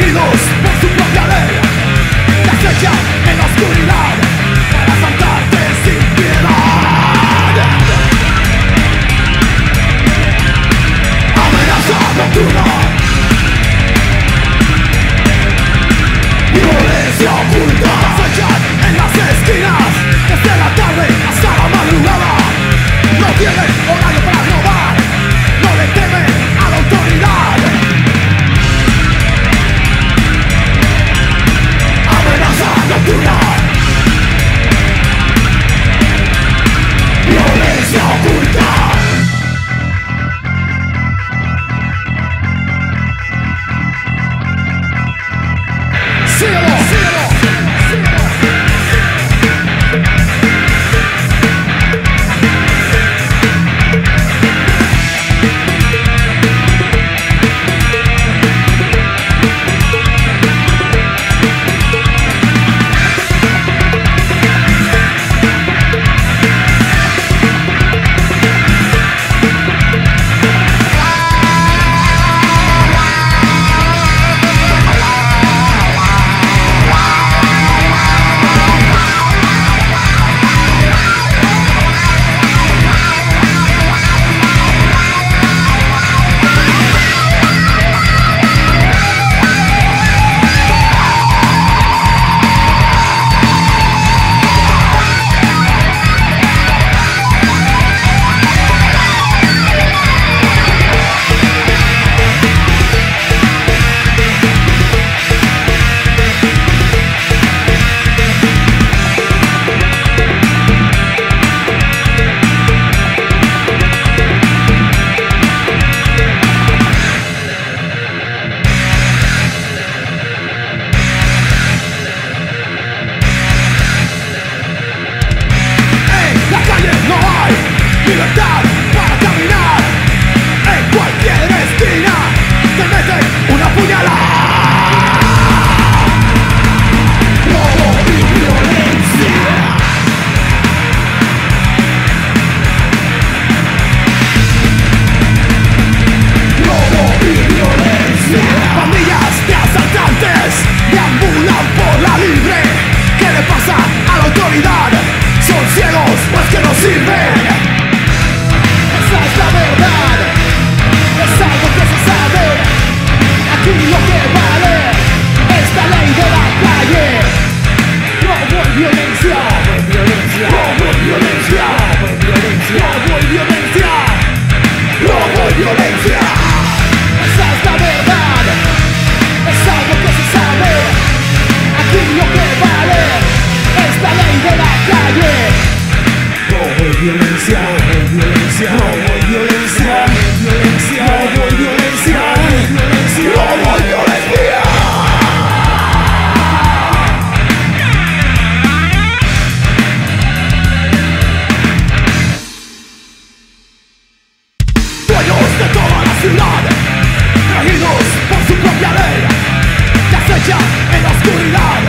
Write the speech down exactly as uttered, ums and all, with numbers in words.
regidos por su propia ley, te acechan en la oscuridad para asaltarte sin piedad. Amenaza nocturna, violencia oculta, te acechan en las esquinas desde la tarde hasta la madrugada. No tienen horario para robar, no le temen a la autoridad. Amenaza nocturna, violencia oculta. Síguelo, síguelo, síguelo. Libertad para caminar, en cualquier esquina te meten una puñalada. Robo y violencia. Robo y violencia. Pandillas de asaltantes deambulan por la libre. ¿Qué le pasa a la autoridad? Son ciegos, pues que no sirven. Esa es la verdad, es algo que se sabe. Aquí lo que vale es la ley de la calle. Robo y violencia, robo y violencia, robo y violencia, robo y violencia, robo y violencia. Esa es la verdad, es algo que se sabe. Aquí lo que vale es la ley de la calle. Robo y violencia, robo y violencia, robo y violencia, robo y violencia, robo y violencia. Dueños de toda la ciudad, regidos por su propia ley, te acechan en la oscuridad